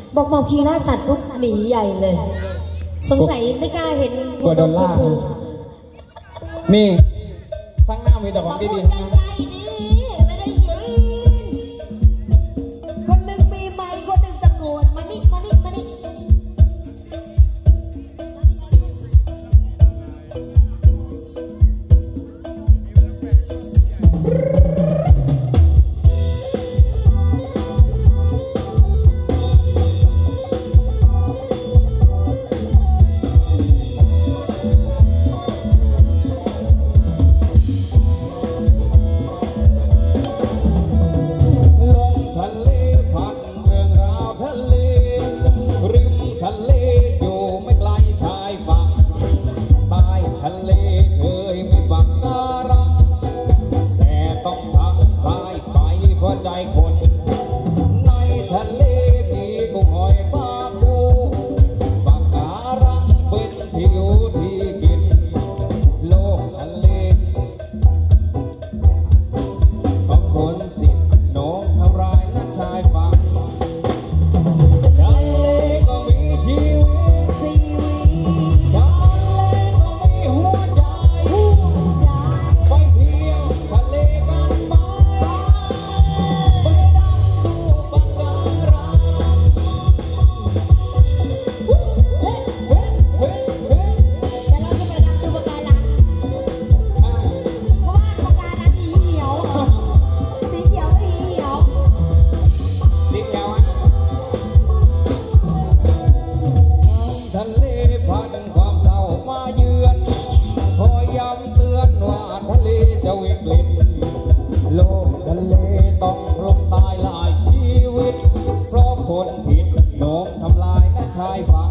บอกมองพีล่าสัตว์ปุ๊บหนีใหญ่เลยสงสัยไม่กล้าเห็นหัวดมชมพูนี่ทั้งหน้ามีแต่ของดีๆทั้งนั้นไม่ได้ยินคนหนึ่งมีไมค์คนหนึ่งตะโกนมานี่มานี่มานี่โลกทะเลต้องล่มตายหลายชีวิตเพราะคนผิดโน้มทำลายและชายฝั่ง